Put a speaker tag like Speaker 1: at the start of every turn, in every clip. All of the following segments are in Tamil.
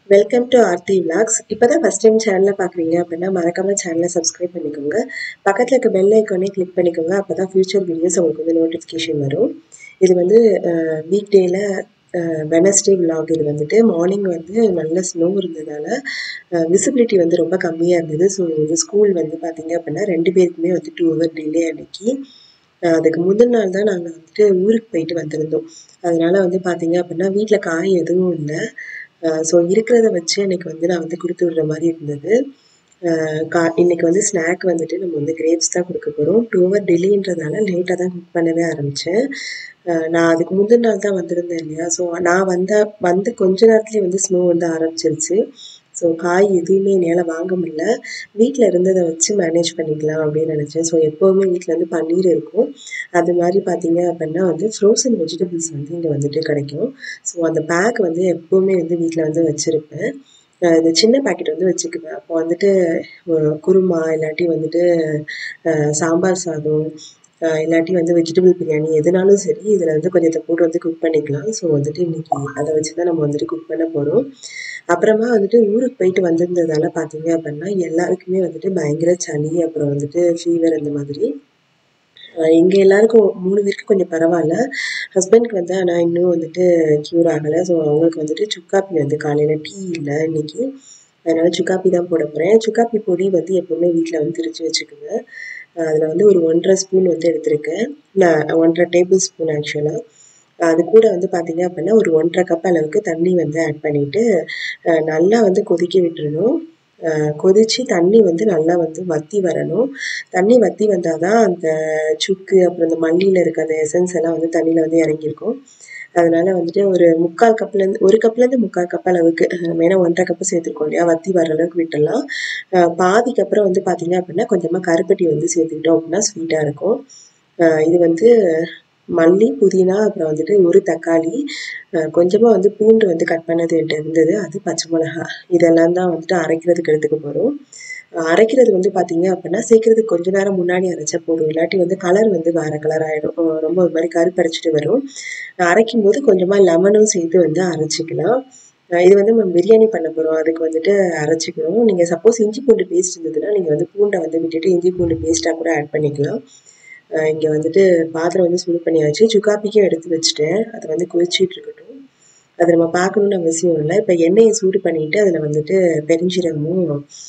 Speaker 1: Welcome to Aarthi vlogs. இப்போ தான் ஃபஸ்ட் டைம் சேனலில் பார்க்குறீங்க அப்படின்னா மறக்காமல் சேனலை சப்ஸ்கிரைப் பண்ணிக்கோங்க. பக்கத்தில் இருக்க பெல் ஐக்கானே கிளிக் பண்ணிக்கோங்க. அப்போ தான் ஃபியூச்சர் வீடியோஸ் உங்களுக்கு வந்து நோட்டிஃபிகேஷன் வரும். இது வந்து வீக் டேயில் வெனஸ்டே விலாக். இது வந்துட்டு மார்னிங் வந்து நல்ல ஸ்னோ இருந்ததால் விசிபிலிட்டி வந்து ரொம்ப கம்மியாக இருந்தது. ஸோ இந்த ஸ்கூல் வந்து பார்த்திங்க அப்படின்னா 2 பேருக்குமே வந்து 2 hour டிலே அன்னைக்கு. அதுக்கு முந்தின நாள் தான் நாங்கள் வந்துட்டு ஊருக்கு போயிட்டு வந்திருந்தோம். அதனால வந்து பார்த்திங்க அப்படின்னா வீட்டில் காய் எதுவும் இல்லை. ஸோ இருக்கிறத வச்சு எனக்கு வந்து நான் வந்து கொடுத்து விடுற மாதிரி இருந்தது. இன்னைக்கு வந்து ஸ்நாக் வந்துட்டு நம்ம வந்து கிரேப்ஸ் தான் கொடுக்க போகிறோம். 2 hour டிலேன்றதால லேட்டாக தான் குக் பண்ணவே ஆரம்பித்தேன். நான் அதுக்கு முந்தின நாள் தான் வந்திருந்தேன் இல்லையா. ஸோ நான் வந்து கொஞ்ச நேரத்துலேயே வந்து ஸ்னோ வந்து ஆரம்பிச்சிருச்சு. ஸோ காய் எதுவுமே என்னால் வாங்க முடியல. வீட்டில் இருந்ததை வச்சு மேனேஜ் பண்ணிக்கலாம் அப்படின்னு நினச்சேன். ஸோ எப்போவுமே வீட்டில் வந்து பன்னீர் இருக்கும். அது மாதிரி பார்த்தீங்க அப்படின்னா வந்து ஃப்ரோசன் வெஜிடபிள்ஸ் வந்து இங்கே வந்துட்டு கிடைக்கும். ஸோ அந்த பேக் வந்து எப்போவுமே வந்து வீட்டில் வந்து வச்சுருப்பேன். இந்த சின்ன பேக்கெட் வந்து வச்சுக்குவேன். அப்போ வந்துட்டு குருமா இல்லாட்டி வந்துட்டு சாம்பார் சாதம் இல்லாட்டி வந்து வெஜிடபிள் பிரியாணி எதுனாலும் சரி இதில் வந்து கொஞ்சத்தை போட்டு வந்து குக் பண்ணிக்கலாம். ஸோ வந்துட்டு இன்றைக்கி அதை வச்சு தான் நம்ம வந்துட்டு குக் பண்ண போகிறோம். அப்புறமா வந்துட்டு ஊருக்கு போயிட்டு வந்திருந்ததால பார்த்தீங்க அப்படின்னா எல்லாருக்குமே வந்துட்டு பயங்கர சளி, அப்புறம் வந்துட்டு ஃபீவர் அந்த மாதிரி. எங்கள் எல்லாருக்கும் 3 பேருக்கு கொஞ்சம் பரவாயில்ல. ஹஸ்பண்ட்க்கு வந்து ஆனால் இன்னும் வந்துட்டு க்யூர் ஆகலை. ஸோ அவங்களுக்கு வந்துட்டு சுக்காப்பி வந்து காலையில் டீ இல்லை இன்னைக்கு. அதனால் சுக்காப்பி தான் போட போகிறேன். சுக்காப்பி பொடி வந்து எப்போவுமே வீட்டில் வந்து திரிச்சு வச்சுக்குவேன். அதில் வந்து ஒரு 1.5 ஸ்பூன் வந்து எடுத்திருக்கேன். நான் 1.5 டேபிள் ஸ்பூன் ஆக்சுவலாக. அது கூட வந்து பார்த்திங்க அப்படின்னா ஒரு 1.5 கப் அளவுக்கு தண்ணி வந்து ஆட் பண்ணிவிட்டு நல்லா வந்து கொதிக்க விட்டுறணும். கொதித்து தண்ணி வந்து நல்லா வந்து வற்றி வரணும். தண்ணி வற்றி வந்தால் தான் அந்த சுக்கு அப்புறம் இந்த மல்லியில் இருக்க அந்த எசன்ஸ் எல்லாம் வந்து தண்ணியில் வந்து இறங்கியிருக்கும். அதனால் வந்துட்டு ஒரு 1/4 கப்லேருந்து 1 கப்லேருந்து 3/4 கப் அளவுக்கு நம்ம ஏன்னா 1.5 கப்பு சேர்த்துருக்கோம் இல்லையா, வற்றி வர அளவுக்கு விட்டுடலாம். பாதிக்கு அப்புறம் வந்து பார்த்திங்க அப்படின்னா கொஞ்சமாக கருப்பட்டி வந்து சேர்த்துக்கிட்டோம் அப்படின்னா ஸ்வீட்டாக இருக்கும். இது வந்து மல்லி, புதினா, அப்புறம் வந்துட்டு ஒரு தக்காளி, கொஞ்சமாக வந்து பூண்டு வந்து கட் பண்ணது என்கிட்ட இருந்தது, அது பச்சை மிளகா, இதெல்லாம் தான் வந்துட்டு அரைக்கிறதுக்கு எடுத்துக்க போகிறோம். அரைக்கிறது வந்து பார்த்திங்க அப்படின்னா சேர்க்குறதுக்கு கொஞ்ச நேரம் முன்னாடி அரைச்சா போதும். இல்லாட்டி வந்து கலர் வந்து வேறு கலர் ஆகிடும். ரொம்ப ஒரு மாதிரி கருப்பரைச்சிட்டு வரும். அரைக்கும் போது கொஞ்சமாக லெமனும் சேர்த்து வந்து அரைச்சிக்கலாம். இது வந்து நம்ம பிரியாணி பண்ண போகிறோம். அதுக்கு வந்துட்டு அரைச்சிக்கணும். நீங்கள் சப்போஸ் இஞ்சி பூண்டு பேஸ்ட் இருந்ததுன்னா நீங்கள் வந்து பூண்டை வந்து விட்டுட்டு இஞ்சி பூண்டு பேஸ்ட்டாக கூட ஆட் பண்ணிக்கலாம். இங்கே வந்துட்டு பாத்திரம் வந்து சூடு பண்ணியாச்சு. சுக்காப்பிக்கும் எடுத்து வச்சுட்டேன். அது வந்து கொதிச்சிட்டு இருக்கட்டும். அதை நம்ம பார்க்கணுன்னு அவசியம் இல்லை. இப்போ எண்ணெயை சூடு பண்ணிவிட்டு அதில் வந்துட்டு பெருஞ்சீரகமும்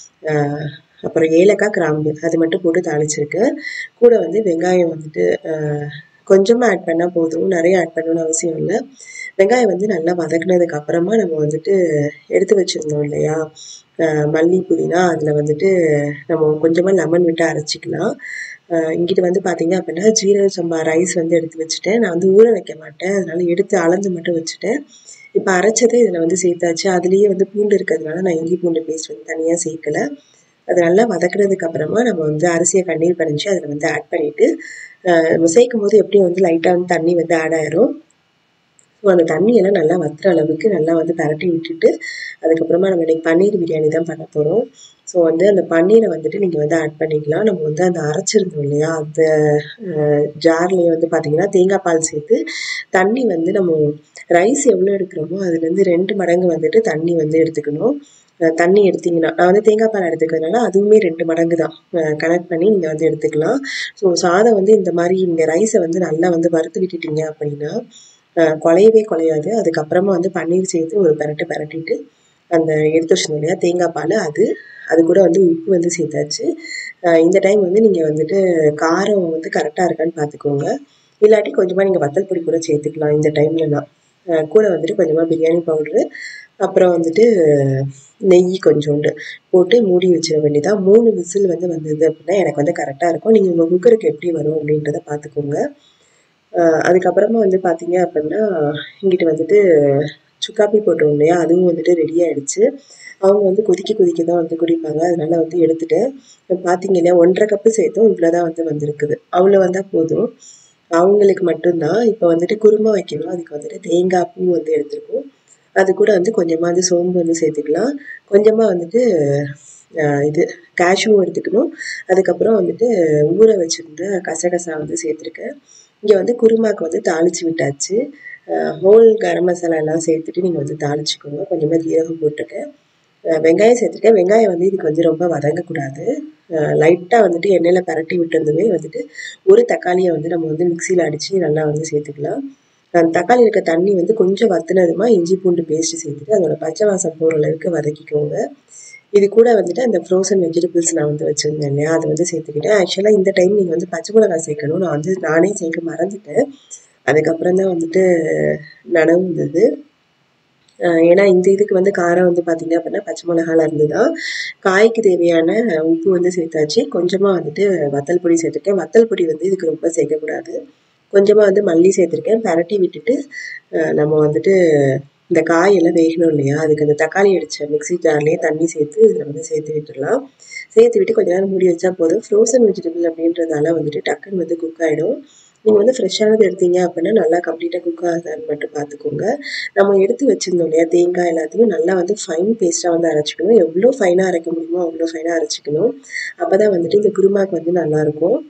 Speaker 1: அப்புறம் ஏலக்காய், கிராம்பு அது மட்டும் போட்டு தாளிச்சிருக்கேன். கூட வந்து வெங்காயம் வந்துட்டு கொஞ்சமாக ஆட் பண்ணால் போதும், நிறைய ஆட் பண்ணணும்னு அவசியம் இல்லை. வெங்காயம் வந்து நல்லா வதக்குனதுக்கு அப்புறமா நம்ம வந்துட்டு எடுத்து வச்சுருந்தோம் இல்லையா மல்லி, புதினா, அதில் வந்துட்டு நம்ம கொஞ்சமாக லெமன் விட்டு அரைச்சிக்கலாம். இங்கிட்டு வந்து பார்த்திங்க அப்படின்னா ஜீரக சம்பா ரைஸ் வந்து எடுத்து வச்சுட்டேன். நான் வந்து ஊற வைக்க மாட்டேன், அதனால் எடுத்து அளந்து மட்டும் வச்சுட்டேன். இப்போ அரைச்சதே இதில் வந்து சேர்த்தாச்சு. அதுலேயே வந்து பூண்டு இருக்கிறதுனால நான் இஞ்சி பூண்டு பேஸ்ட் வந்து தனியாக சேர்க்கலை. அது நல்லா வதக்குனதுக்கு அப்புறமா நம்ம வந்து அரிசியை கண்ணீர் கடைஞ்சி அதில் வந்து ஆட் பண்ணிவிட்டு நம்ம சேர்க்கும் போது எப்படியும் வந்து லைட்டாக வந்து தண்ணி வந்து ஆட் ஆயிரும். ஸோ அந்த தண்ணியெல்லாம் நல்லா வற்றுற அளவுக்கு நல்லா வந்து பரட்டி விட்டுட்டு அதுக்கப்புறமா நம்ம இன்றைக்கி பன்னீர் பிரியாணி தான் பண்ண போகிறோம். ஸோ வந்து அந்த பன்னீரை வந்துட்டு நீங்கள் வந்து ஆட் பண்ணிக்கலாம். நம்ம வந்து அந்த அரைச்சிருந்தோம் இல்லையா அந்த ஜார்லேயே வந்து பார்த்திங்கன்னா தேங்காய் பால் சேர்த்து தண்ணி வந்து நம்ம ரைஸ் எவ்வளோ எடுக்கிறோமோ அதுலேருந்து 2 மடங்கு வந்துட்டு தண்ணி வந்து எடுத்துக்கணும். தண்ணி எடுத்திங்கன்னா நான் வந்து தேங்காய் பால் எடுத்துக்கிறதுனால அதுவுமே 2 மடங்கு தான் கனெக்ட் பண்ணி நீங்கள் வந்து எடுத்துக்கலாம். ஸோ சாதம் வந்து இந்த மாதிரி இந்த ரைஸை வந்து நல்லா வந்து வறுத்து விட்டுட்டீங்க அப்படின்னா குழையவே குழையாது. அதுக்கப்புறமா வந்து பன்னீர் சேர்த்து ஒரு பரட்டிட்டு அந்த எடுத்து வச்சிருந்தோம் இல்லையா தேங்காய் பால், அது கூட வந்து உப்பு வந்து சேர்த்தாச்சு. இந்த டைம் வந்து நீங்கள் வந்துட்டு காரம் வந்து கரெக்டாக இருக்கான்னு பார்த்துக்கோங்க. இல்லாட்டி கொஞ்சமாக நீங்கள் வத்தல் பொடி கூட சேர்த்துக்கலாம் இந்த டைம்லலாம். கூட வந்துட்டு கொஞ்சமாக பிரியாணி பவுட்ரு, அப்புறம் வந்துட்டு நெய் கொஞ்சோண்டு போட்டு மூடி வச்சிட வேண்டியதான். 3 விசில் வந்து வந்தது அப்படின்னா எனக்கு வந்து கரெக்டாக இருக்கும். நீங்கள் உங்கள் குக்கருக்கு எப்படி வரும் அப்படின்றத பார்த்துக்கோங்க. அதுக்கப்புறமா வந்து பார்த்திங்க அப்படின்னா இங்கிட்டு வந்துட்டு சுக்காப்பி போட்டோம் இல்லையா, அதுவும் வந்துட்டு ரெடி ஆகிடுச்சு. அவங்க வந்து கொதிக்க தான் வந்து குடிப்பாங்க. அதனால் வந்து எடுத்துட்டேன். பார்த்திங்க இல்லையா 1.5 கப்பு சேர்த்தோம், இவ்வளோ தான் வந்து வந்திருக்குது. அவ்வளோ வந்தால் போதும் அவங்களுக்கு மட்டும்தான். இப்போ வந்துட்டு குருமா வைக்கணும். அதுக்கு வந்துட்டு தேங்காய் பூ வந்து எடுத்துருக்கோம். அது கூட வந்து கொஞ்சமாக வந்து சோம்பு வந்து சேர்த்துக்கலாம். கொஞ்சமாக வந்துட்டு இது கேஷ்யூவும் எடுத்துக்கணும். அதுக்கப்புறம் வந்துட்டு ஊற வச்சுருந்த கசகசா வந்து சேர்த்துருக்கேன். இங்கே வந்து குருமாவுக்கு வந்து தாளித்து விட்டாச்சு. ஹோல் கரம் மசாலா எல்லாம் சேர்த்துட்டு நீங்கள் வந்து தாளிச்சுக்கோங்க. கொஞ்சமாக ஜீரகம் போட்டுருக்கேன், வெங்காயம் சேர்த்துருக்கேன். வெங்காயம் வந்து இதுக்கு வந்து ரொம்ப வதங்கக்கூடாது. லைட்டாக வந்துட்டு எண்ணெயில் பரட்டி விட்டுருந்துமே வந்துட்டு ஒரு தக்காளியை வந்து நம்ம வந்து மிக்சியில் அடித்து நல்லா வந்து சேர்த்துக்கலாம். தக்காளி இருக்க தண்ணி வந்து கொஞ்சம் வத்துனதுமா இஞ்சி பூண்டு பேஸ்ட்டு சேர்த்துட்டு அதோட பச்சை வாசம் போகிற அளவுக்கு வதக்கிக்கோங்க. இது கூட வந்துட்டு அந்த ஃப்ரோசன் வெஜிடபிள்ஸ் நான் வந்து வச்சுருந்தேன் இல்லையா, அதை வந்து சேர்த்துக்கிட்டேன். ஆக்சுவலாக இந்த டைம் நீங்கள் வந்து பச்சை மிளகாய் சேர்க்கணும், நான் வந்து நானே சேர்க்க மறந்துட்டேன். அதுக்கப்புறம் தான் வந்துட்டு நடந்தது. ஏன்னா இந்த இதுக்கு வந்து காரம் வந்து பார்த்தீங்க அப்படின்னா பச்சை மிளகால இருந்து தான். காய்க்கு தேவையான உப்பு வந்து சேர்த்தாச்சு. கொஞ்சமாக வந்துட்டு வத்தல் பொடி சேர்த்துருக்கேன். வத்தல் பொடி வந்து இதுக்கு ரொம்ப சேர்க்கக்கூடாது. கொஞ்சமாக வந்து மல்லி சேர்த்துருக்கேன். பரட்டி விட்டுட்டு நம்ம வந்துட்டு இந்த காயெல்லாம் வேகணும் இல்லையா, அதுக்கு அந்த தக்காளி அடித்த மிக்ஸி ஜார்லேயே தண்ணி சேர்த்து இதில் வந்து சேர்த்து விட்டுடலாம். சேர்த்து விட்டு கொஞ்ச நேரம் மூடி வச்சா போதும். ஃப்ரோசன் வெஜிடபிள் அப்படின்றதால வந்துட்டு டக்குன்னு வந்து குக் ஆகிடும். நீங்கள் வந்து ஃப்ரெஷ்ஷானது எடுத்தீங்க அப்படின்னா நல்லா கம்ப்ளீட்டாக குக் ஆகுதான்னு மட்டும் பார்த்துக்கோங்க. நம்ம எடுத்து வச்சுருந்தோம் இல்லையா தேங்காய் எல்லாத்தையும் நல்லா வந்து ஃபைன் பேஸ்ட்டாக வந்து அரைச்சிக்கணும். எவ்வளோ ஃபைனாக அரைக்க முடியுமோ அவ்வளோ ஃபைனாக அரைச்சிக்கணும். அப்போ தான் வந்துட்டு இந்த குருமாக்கு வந்து நல்லாயிருக்கும்.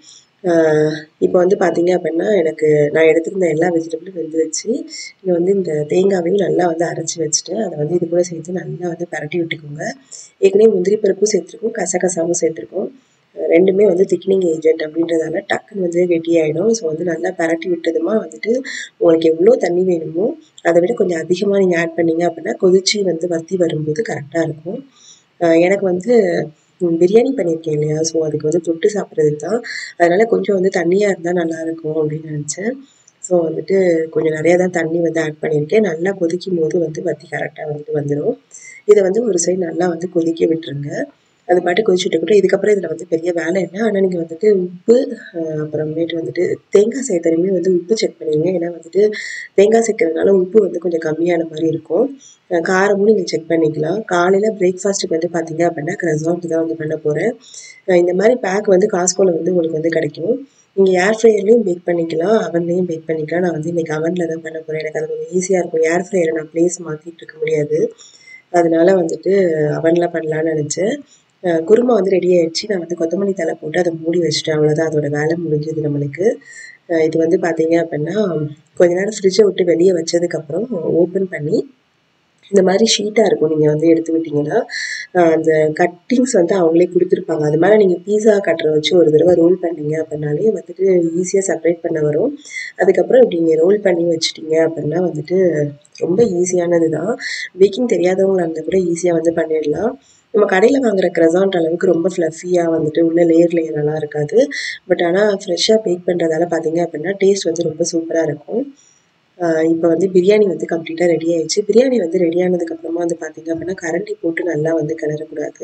Speaker 1: இப்போ வந்து பார்த்தீங்க அப்படின்னா எனக்கு நான் எடுத்திருந்த எல்லா வெஜிடபிளும் வெந்துருச்சு. இங்கே வந்து இந்த தேங்காவையும் நல்லா வந்து அரைச்சி வச்சுட்டேன். அதை வந்து இது கூட சேர்த்து நல்லா வந்து பரட்டி விட்டுக்கோங்க. ஏற்கனவே முந்திரி பருப்பும் சேர்த்துருக்கோம், கசகசாவும் சேர்த்துருக்கோம். ரெண்டுமே வந்து திக்னிங் ஏஜென்ட் அப்படின்றதால டக்குன்னு வந்து கெட்டியாயிடும். ஸோ வந்து நல்லா பரட்டி விட்டதுமா வந்துட்டு உங்களுக்கு எவ்வளோ தண்ணி வேணுமோ அதை விட கொஞ்சம் அதிகமாக நீங்கள் ஆட் பண்ணீங்க அப்படின்னா கொதிச்சு வந்து வத்தி வரும்போது கரெக்டாக இருக்கும். எனக்கு வந்து பிரியாணி பண்ணியிருக்கேன் இல்லையா, ஸோ அதுக்கு வந்து தொட்டு சாப்பிட்றதுக்கு தான். அதனால் கொஞ்சம் வந்து தண்ணியாக இருந்தால் நல்லாயிருக்கும் அப்படின்னு நினச்சேன். ஸோ வந்துட்டு கொஞ்சம் நிறையா தான் தண்ணி வந்து ஆட் பண்ணியிருக்கேன். நல்லா கொதிக்கும் போது வந்து வத்தி கரெக்டாக வந்துடும். இதை வந்து ஒரு சைடு நல்லா வந்து கொதிக்க விட்டுருங்க. அது பாட்டு கொதிச்சுட்டு இருக்கட்டும். இதுக்கப்புறம் இதில் வந்து பெரிய வேலை இல்லை. ஆனால் நீங்கள் வந்துட்டு உப்பு அப்புறமேட்டு வந்துட்டு தேங்காய் சேர்த்தனையுமே வந்து உப்பு செக் பண்ணிடுங்க. ஏன்னா வந்துட்டு தேங்காய் சேர்க்கறதுனால உப்பு வந்து கொஞ்சம் கம்மியான மாதிரி இருக்கும். காரமும் நீங்கள் செக் பண்ணிக்கலாம். காலையில் பிரேக்ஃபாஸ்ட்டுக்கு வந்து பார்த்தீங்க அப்படின்னா க்ரஸாண்ட் தான் வந்து பண்ண போகிறேன். இந்த மாதிரி பேக் வந்து காஸ்கோவில் வந்து உங்களுக்கு வந்து கிடைக்கும். நீங்கள் ஏர் ஃப்ரையர்லேயும் பேக் பண்ணிக்கலாம், அவன்லேயும் பேக் பண்ணிக்கலாம். நான் வந்து இன்றைக்கி அவனில் தான் பண்ண போகிறேன். எனக்கு அது கொஞ்சம் ஈஸியாக இருக்கும். ஏர் ஃப்ரையரை நான் ப்ளேஸ் மாற்றிட்டு இருக்க முடியாது. அதனால வந்துட்டு அவனில் பண்ணலான்னு நினச்சேன். குருமா வந்து ரெடி ஆயிடுச்சு. நான் வந்து கொத்தமல்லி தழை போட்டு அதை மூடி வச்சுட்டேன். அவ்வளோதான், அதோட வேலை முடிஞ்சது நம்மளுக்கு. இது வந்து பார்த்தீங்க அப்படின்னா கொஞ்ச நேரம் ஃப்ரிட்ஜை விட்டு வெளியே வச்சதுக்கப்புறம் ஓப்பன் பண்ணி இந்த மாதிரி ஷீட்டாக இருக்கும். நீங்கள் வந்து எடுத்து விட்டிங்கன்னா அந்த கட்டிங்ஸ் வந்து அவங்களே கொடுத்துருப்பாங்க. அது மேலே நீங்கள் பீஸா கட்டரை வச்சு ஒரு தடவை ரோல் பண்ணிங்க அப்படின்னாலே வந்துட்டு ஈஸியாக செப்பரேட் பண்ண வரும். அதுக்கப்புறம் இப்படி நீங்கள் ரோல் பண்ணி வச்சுட்டிங்க அப்படின்னா வந்துட்டு ரொம்ப ஈஸியானது தான். பேக்கிங் தெரியாதவங்களாக இருந்தால் கூட ஈஸியாக வந்து பண்ணிடலாம். நம்ம கடையில் வாங்குற க்ரஸாண்ட் அளவுக்கு ரொம்ப ஃப்ளஃபியாக வந்துட்டு உள்ள லேயர்லாம் இருக்காது. பட் ஆனால் ஃப்ரெஷ்ஷாக பேக் பண்ணுறதால பார்த்தீங்க அப்படின்னா டேஸ்ட் வந்து ரொம்ப சூப்பராக இருக்கும். இப்போ வந்து பிரியாணி வந்து கம்ப்ளீட்டாக ரெடி ஆயிடுச்சு. பிரியாணி வந்து ரெடி ஆனதுக்கப்புறமா வந்து பார்த்தீங்க அப்படின்னா கரண்டி போட்டு நல்லா வந்து கிளறக்கூடாது.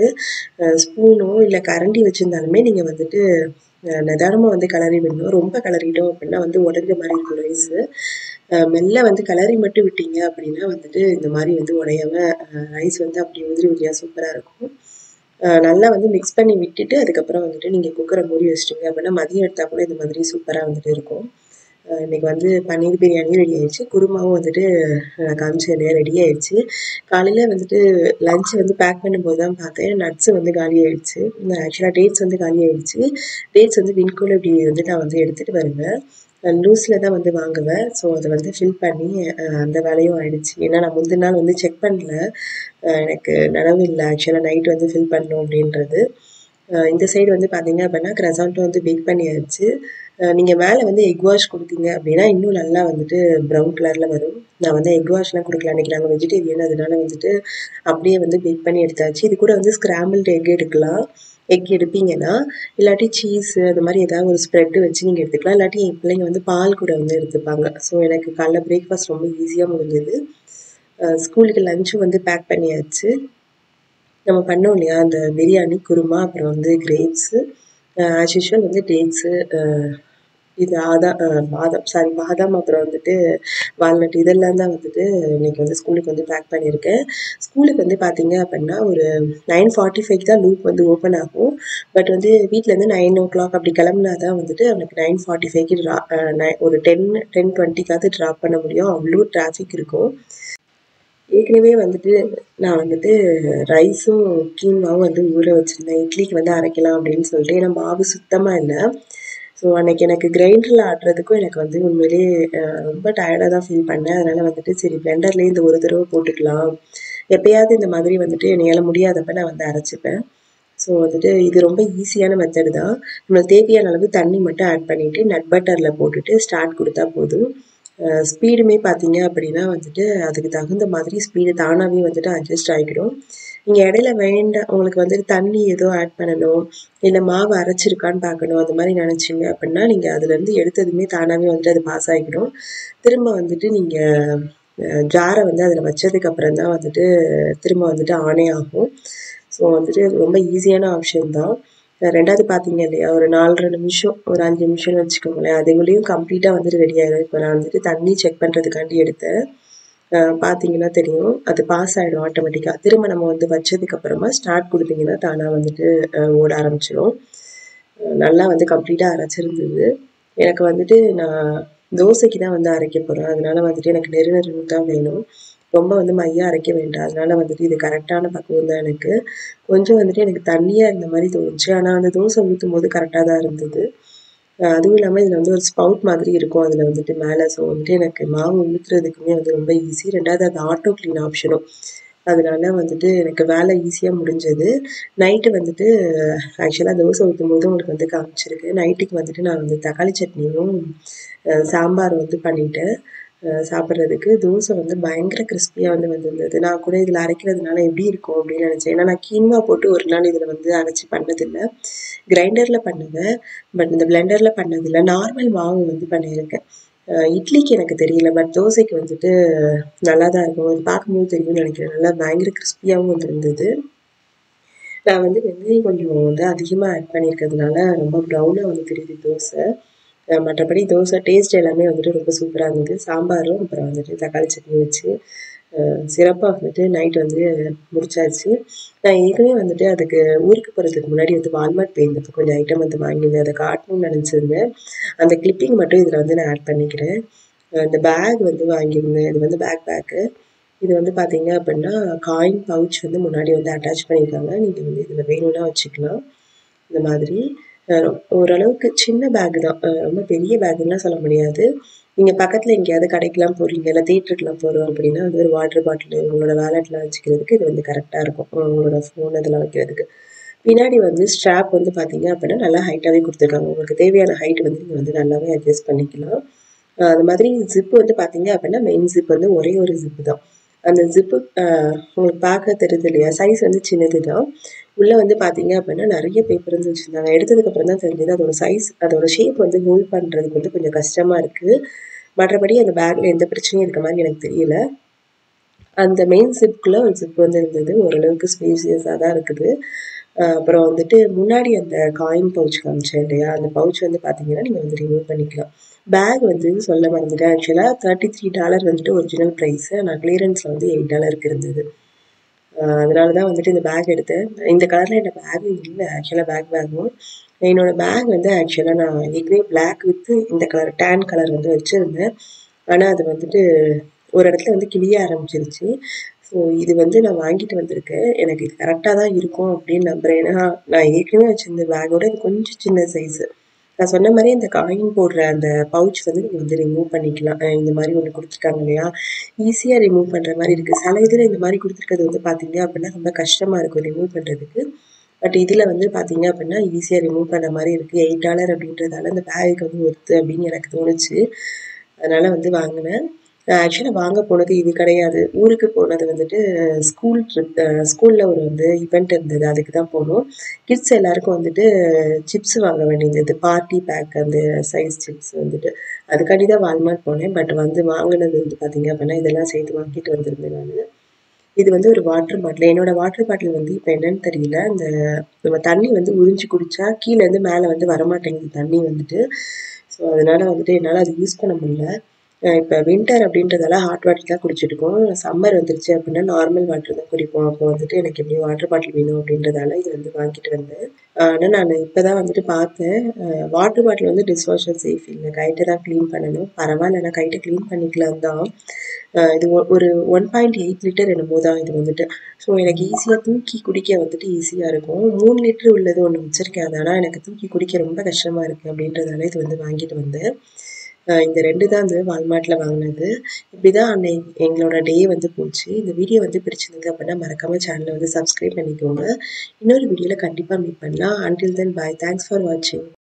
Speaker 1: ஸ்பூனோ இல்லை கரண்டி வச்சுருந்தாலுமே நீங்கள் வந்துட்டு நிதானமாக வந்து கிளறி விடணும். ரொம்ப கிளறிட்டோம் அப்படின்னா வந்து உடஞ்ச மாதிரி இருக்கும் ரைஸு. மெல்ல வந்து கிளறி மட்டும் விட்டீங்க அப்படின்னா வந்துட்டு இந்த மாதிரி வந்து உடையாம ரைஸ் வந்து அப்படி உதிரி உதிரியாக சூப்பராக இருக்கும். நல்லா வந்து மிக்ஸ் பண்ணி விட்டுட்டு அதுக்கப்புறம் வந்துட்டு நீங்கள் குக்கரை மூடி வச்சிட்டிங்க அப்படின்னா மதியம் எடுத்தால் கூட இந்த மாதிரி சூப்பராக வந்துட்டு இருக்கும். இன்றைக்கி வந்து பன்னீர் பிரியாணியும் ரெடி ஆயிடுச்சு. குருமாவும் வந்துட்டு காமிச்சேன் இல்லையா ரெடி ஆயிடுச்சு. காலையில் வந்துட்டு லஞ்ச் வந்து பேக் பண்ணும்போது தான் பார்த்தேன் நட்ஸ் வந்து காலி ஆயிடுச்சு. ஆக்சுவலாக டேட்ஸ் வந்து காலி ஆயிடுச்சு. டேட்ஸ் வந்து வின்கோல இப்படி வந்து நான் வந்து எடுத்துகிட்டு வருவேன். லூஸில் தான் வந்து வாங்குவேன். ஸோ அதை வந்து ஃபில் பண்ணி அந்த வேலையும் ஆயிடுச்சு. ஏன்னா நான் முந்தின நாள் வந்து செக் பண்ணல. எனக்கு நினைவு இல்லை ஆக்சுவலாக நைட் வந்து ஃபில் பண்ணணும் அப்படின்றது. இந்த சைடு வந்து பார்த்தீங்க அப்படின்னா க்ரஸாண்ட்டும் வந்து பேக் பண்ணியாச்சு. நீங்கள் மேலே வந்து எக் வாஷ் கொடுத்தீங்க அப்படின்னா இன்னும் நல்லா வந்துட்டு ப்ரௌன் கலரில் வரும். நான் வந்து எக் வாஷ்லாம் கொடுக்கல. அன்றைக்கி நாங்கள் வெஜிடேரியன், அதனால வந்துட்டு அப்படியே வந்து பேக் பண்ணி எடுத்தாச்சு. இது கூட வந்து ஸ்க்ராம்பிள்டு எக் எடுக்கலாம். எக் எடுப்பீங்கன்னா இல்லாட்டி சீஸு அது மாதிரி ஏதாவது ஒரு ஸ்ப்ரெட்டு வச்சு நீங்கள் எடுத்துக்கலாம். இல்லாட்டி என் பிள்ளைங்க வந்து பால் கூட வந்து எடுத்துப்பாங்க. ஸோ எனக்கு காலைல பிரேக்ஃபாஸ்ட் ரொம்ப ஈஸியாக முடிஞ்சது. ஸ்கூலுக்கு லஞ்சும் வந்து பேக் பண்ணியாச்சு. நம்ம பண்ணோம் இல்லையா அந்த பிரியாணி, குருமா, அப்புறம் வந்து கிரேப்ஸு, ஆஸ் யூஷுவல் வந்து டேட்ஸு, இது பாதாம், அப்புறம் வந்துட்டு வால்நட் இதெல்லாம் தான் வந்துட்டு இன்றைக்கி வந்து ஸ்கூலுக்கு வந்து பேக் பண்ணியிருக்கேன். ஸ்கூலுக்கு வந்து பார்த்தீங்க அப்படின்னா ஒரு 9:45 தான் லூப் வந்து ஓப்பன் ஆகும். பட் வந்து வீட்டிலேருந்து 9 o'clock அப்படி கிளம்புனா தான் வந்துட்டு அவனுக்கு 9:45க்கு ஒரு 10:20க்காவது ட்ராப் பண்ண முடியும். அவ்வளோ டிராஃபிக் இருக்கும். ஏற்கனவே வந்துட்டு நான் வந்துட்டு ரைஸும் கீமாவும் வந்து ஊற வச்சுருந்தேன். இட்லிக்கு வந்து அரைக்கலாம் அப்படின்னு சொல்லிட்டு. ஏன்னா மாவு சுத்தமாக இல்லை. ஸோ ஸோ அன்னைக்கு எனக்கு கிரைண்டரில் ஆட்டுறதுக்கும் எனக்கு வந்து உண்மையிலேயே ரொம்ப டயர்டாக தான் ஃபீல் பண்ணேன். அதனால் வந்துட்டு சரி பிளெண்டர்லேயே இந்த ஒரு தடவை போட்டுக்கலாம். எப்பயாவது இந்த மாதிரி வந்துட்டு என்னால் முடியாதப்ப நான் வந்து அரைச்சிப்பேன். ஸோ வந்துட்டு இது ரொம்ப ஈஸியான மெத்தடு தான். நம்மளுக்கு தேவையான அளவு தண்ணி மட்டும் ஆட் பண்ணிவிட்டு நட் பட்டரில் போட்டுட்டு ஸ்டார்ட் கொடுத்தா போதும். ஸ்பீடுமே பார்த்தீங்க அப்படின்னா வந்துட்டு அதுக்கு தகுந்த மாதிரி ஸ்பீடு தானாகவே வந்துட்டு அட்ஜஸ்ட் ஆகிடும். நீங்கள் இடையில வேண்டாம் உங்களுக்கு வந்துட்டு தண்ணி ஏதோ ஆட் பண்ணணும், இல்லை மாவு அரைச்சிருக்கான்னு பார்க்கணும், அது மாதிரி நினச்சிங்க அப்படின்னா நீங்கள் அதுலேருந்து எடுத்ததுமே தானாகவே வந்துட்டு அது பாஸ் ஆகிடும். திரும்ப வந்துட்டு நீங்கள் ஜாரை வந்து அதில் வச்சதுக்கப்புறம் தான் வந்துட்டு திரும்ப வந்துட்டு ஆனே ஆகும். ஸோ வந்துட்டு ரொம்ப ஈஸியான ஆப்ஷன் தான். ரெண்டாவது பார்த்தீங்க இல்லையா, ஒரு 4:30 நிமிஷம், ஒரு 5 நிமிஷம்னு வச்சுக்கோங்களேன். அதுக்குள்ளேயும் கம்ப்ளீட்டாக வந்துட்டு ரெடி ஆகிடும். இப்போ நான் வந்துட்டு தண்ணி செக் பண்ணுறதுக்காண்டி எடுத்தேன். பார்த்தீங்கன்னா தெரியும், அது பாஸ் ஆகிடும் ஆட்டோமேட்டிக்காக. திரும்ப நம்ம வந்து வச்சதுக்கப்புறமா ஸ்டார்ட் கொடுத்தீங்கன்னா தானாக வந்துட்டு ஓட ஆரம்பிச்சிடும். நல்லா வந்து கம்ப்ளீட்டாக அரைச்சிருந்தது. எனக்கு வந்துட்டு நான் தோசைக்கு தான் வந்து அரைக்க போகிறேன். அதனால வந்துட்டு எனக்கு நெரு நெருன்னு தான் வேணும். ரொம்ப வந்து மையாக அரைக்க வேண்டாம். அதனால வந்துட்டு இது கரெக்டான பக்குவம் தான் எனக்கு. கொஞ்சம் வந்துட்டு எனக்கு தண்ணியாக இருந்த மாதிரி தோணுச்சு. ஆனால் அந்த தோசை ஊற்றும் போது கரெக்டாக தான் இருந்தது. அதுவும் இல்லாமல் இதில் வந்து ஒரு ஸ்பவுட் மாதிரி இருக்கும் அதில் வந்துட்டு மேலே. ஸோ வந்துட்டு எனக்கு மாவு ஊற்றுறதுக்குமே வந்து ரொம்ப ஈஸி. ரெண்டாவது அது ஆட்டோ க்ளீன் ஆப்ஷனும். அதனால வந்துட்டு எனக்கு வேலை ஈஸியாக முடிஞ்சது. நைட்டு வந்துட்டு ஆக்சுவலாக தோசை ஊற்றும் போது உங்களுக்கு வந்து காமிச்சிருக்கு. நைட்டுக்கு வந்துட்டு நான் வந்து தக்காளி சட்னியும் சாம்பார் வந்து பண்ணிட்டேன் சாப்பிட்றதுக்கு. தோசை வந்து பயங்கர கிறிஸ்பியாக வந்து வந்திருந்தது. நான் கூட இதில் அரைக்கிறதுனால எப்படி இருக்கும் அப்படின்னு நினச்சேன். ஏன்னா நான் கீன்வா போட்டு ஒரு நாள் இதில் வந்து அரைச்சி பண்ணதில்லை. கிரைண்டரில் பண்ணுவேன், பட் இந்த பிளெண்டரில் பண்ணதில்லை. நார்மல் மாவு வந்து பண்ணியிருக்கேன். இட்லிக்கு எனக்கு தெரியல, பட் தோசைக்கு வந்துட்டு நல்லா தான் இருக்கும். அது பார்க்கும்போது தெரியும்னு நினைக்கிறேன். நல்லா பயங்கர கிறிஸ்பியாகவும் வந்துருந்தது. நான் வந்து வெந்தயம் கொஞ்சம் வந்து அதிகமாக ஆட் பண்ணியிருக்கிறதுனால ரொம்ப ப்ரௌனாக வந்து தெரியுது தோசை. மற்றபடி தோசை டேஸ்ட் எல்லாமே வந்துட்டு ரொம்ப சூப்பராக இருந்தது. சாம்பாரும் அப்புறம் வந்துட்டு தக்காளி சட்னி வச்சு சிறப்பாக வந்துட்டு நைட் வந்து முடிச்சாச்சு. நான் ஏற்கனவே வந்துட்டு அதுக்கு ஊருக்கு போகிறதுக்கு முன்னாடி வந்து வால்மார்ட் போயிருந்தப்போ கொஞ்சம் ஐட்டம் வந்து வாங்கியிருந்தேன். அதை காட்டணும்னு நினச்சிருந்தேன். அந்த கிளிப்பிங் மட்டும் இதில் வந்து நான் ஆட் பண்ணிக்கிறேன். இந்த பேக் வந்து வாங்கியிருந்தேன். இது வந்து பேக்கு. இது வந்து பார்த்தீங்க அப்படின்னா காயின் பவுச் வந்து முன்னாடி வந்து அட்டாச் பண்ணியிருக்காங்க. நீங்கள் வந்து இதில் வேணும்னா வச்சுக்கலாம். இந்த மாதிரி ஓரளவுக்கு சின்ன பேக் தான். ரொம்ப பெரிய பேக்குன்னுலாம் சொல்ல முடியாது. நீங்கள் பக்கத்தில் எங்கேயாவது கடைக்கெலாம் போகிறீங்க, இல்லை தியேட்டருக்குலாம் போகிறோம் அப்படின்னா வந்து ஒரு வாட்டர் பாட்டிலு, உங்களோட வேலெட்லாம் வச்சுக்கிறதுக்கு இது வந்து கரெக்டாக இருக்கும். உங்களோட ஃபோன் இதெல்லாம் வைக்கிறதுக்கு. பின்னாடி வந்து ஸ்ட்ராப் வந்து பார்த்தீங்க அப்படின்னா நல்லா ஹைட்டாகவே கொடுத்துருக்காங்க. உங்களுக்கு தேவையான ஹைட் வந்து நீங்கள் வந்து நல்லாவே அட்ஜஸ்ட் பண்ணிக்கலாம். அது மாதிரி ஜிப்பு வந்து பார்த்தீங்க அப்படின்னா மெயின் ஜிப் வந்து ஒரே ஒரு ஜிப்பு தான். அந்த ஜிப்பு உங்களுக்கு பார்க்க தெரியுது இல்லையா, சைஸ் வந்து சின்னது தான். உள்ளே வந்து பார்த்தீங்க அப்படின்னா நிறைய பேப்பர் வந்து வச்சுருந்தாங்க. எடுத்ததுக்கப்புறம் தான் தெரிஞ்சது அதோட சைஸ், அதோட ஷேப் வந்து ஹோல்ட் பண்ணுறதுக்கு வந்து கொஞ்சம் கஷ்டமாக இருக்குது. மற்றபடி அந்த பேக்கில் எந்த பிரச்சனையும் இருக்க மாதிரி எனக்கு தெரியல. அந்த மெயின் ஜிப்புக்குள்ளே ஒரு ஜிப் வந்து இருந்தது. ஓரளவுக்கு ஸ்பேசியஸாக தான் இருக்குது. அப்புறம் வந்துட்டு முன்னாடி அந்த காயின் பவுச் காமிச்சேன் இல்லையா, அந்த பவுச் வந்து பார்த்தீங்கன்னா நீங்கள் வந்து ரிமூவ் பண்ணிக்கலாம். பேக் வந்து சொல்ல மறந்துட்டேன். ஆக்சுவலாக $33 வந்துட்டு ஒரிஜினல் ப்ரைஸு. ஆனால் கிளியரன்ஸில் வந்து $8 இருந்தது. அதனால தான் வந்துட்டு இந்த பேக் எடுத்தேன். இந்த கலரில் என்ன பேக்கும் இல்லை ஆக்சுவலாக பேக்கும். என்னோட பேக் வந்து ஆக்சுவலாக நான் ஏற்கனவே பிளாக் வித்து இந்த கலர் டேன் கலர் வந்து வச்சுருந்தேன். ஆனால் அது வந்துட்டு ஒரு இடத்துல வந்து கிழிய ஆரம்பிச்சிருச்சு. ஸோ இது வந்து நான் வாங்கிட்டு வந்திருக்கேன். எனக்கு இது கரெக்டாக தான் இருக்கும் அப்படின்னு நம்புகிறேன். ஏன்னா நான் ஏற்கனவே வச்சுருந்த பேக்கோட இது கொஞ்சம் சின்ன சைஸு. நான் சொன்ன மாதிரி இந்த காயின் போடுற அந்த பவுச் வந்து நீங்கள் வந்து ரிமூவ் பண்ணிக்கலாம். இந்த மாதிரி ஒன்று கொடுத்துருக்காங்க இல்லையா, ஈஸியாக ரிமூவ் பண்ணுற மாதிரி இருக்குது. சில இதில் இந்த மாதிரி கொடுத்துருக்கிறது வந்து பார்த்தீங்க அப்படின்னா ரொம்ப கஷ்டமாக இருக்கும் ரிமூவ் பண்ணுறதுக்கு. பட் இதில் வந்து பார்த்தீங்க அப்படின்னா ஈஸியாக ரிமூவ் பண்ண மாதிரி இருக்குது. $8 அப்படின்றதால அந்த பேகுக்கு வந்து ஒர்த்து அப்படின்னு எனக்கு தோணுச்சு. அதனால் வந்து வாங்கினேன். ஆக்சுவலாக வாங்க போனது இது கிடையாது. ஊருக்கு போனது வந்துட்டு ஸ்கூல் ட்ரிப். ஸ்கூலில் ஒரு வந்து ஈவெண்ட் இருந்தது, அதுக்கு தான் போனோம். கிட்ஸ் எல்லாருக்கும் வந்துட்டு சிப்ஸ் வாங்க வேண்டியது, பார்ட்டி பேக் அந்த சைஸ் சிப்ஸ் வந்துட்டு அதுக்காண்டி தான் வால்மார்ட் போனேன். பட் வந்து வாங்கினது வந்து பார்த்தீங்க அப்படின்னா இதெல்லாம் சேர்த்து வாங்கிட்டு வந்திருந்தேன் நான். இது வந்து ஒரு வாட்டர் பாட்டில். என்னோட வாட்டர் பாட்டில் வந்து இப்போ என்னன்னு தெரியல, அந்த நம்ம தண்ணி வந்து உறிஞ்சி குடித்தா கீழேருந்து மேலே வந்து வரமாட்டேங்குது தண்ணி வந்துட்டு. ஸோ அதனால் வந்துட்டு என்னால் அது யூஸ் பண்ண முடியல. இப்போ வின்டர் அப்படின்றதால ஹாட் வாட்டர் தான் குடிச்சிட்டுருக்கோம். சம்மர் வந்துருச்சு அப்படின்னா நார்மல் வாட்டர் தான் குடிப்போம். அப்போ வந்துட்டு எனக்கு எப்படியும் வாட்டர் பாட்டில் வேணும் அப்படின்றதால இது வந்து வாங்கிட்டு வந்தேன். ஆனால் நான் இப்போ தான் வந்துட்டு பார்த்தேன். வாட்டர் பாட்டில் வந்து டிஷ்வாஷர் சேஃப் இல்லை. கைட்டை தான் க்ளீன் பண்ணணும். பரவாயில்ல, நான் கைட்டை க்ளீன் பண்ணிக்கலாம் தான். இது ஒரு 1.8 லிட்டர் என்னமோ தான் இது வந்துட்டு. ஸோ எனக்கு ஈஸியாக தூக்கி குடிக்க வந்துட்டு ஈஸியாக இருக்கும். 3 லிட்டர் உள்ளது ஒன்று வச்சுருக்கேன். அது ஆனால் எனக்கு தூக்கி குடிக்க ரொம்ப கஷ்டமாக இருக்குது அப்படின்றதால இது வந்து வாங்கிட்டு வந்தேன். இந்த 2 தான் வந்து வால்மார்ட்டில் வாங்கினது. இப்படி தான் எங்களோட டே வந்து போச்சு. இந்த வீடியோ வந்து பிடிச்சிருந்தது அப்படின்னா மறக்காம சேனலை வந்து சப்ஸ்கிரைப் பண்ணிக்கோங்க. இன்னொரு வீடியோவில் கண்டிப்பாக மீட் பண்ணலாம். Until then bye. Thanks for வாட்சிங்.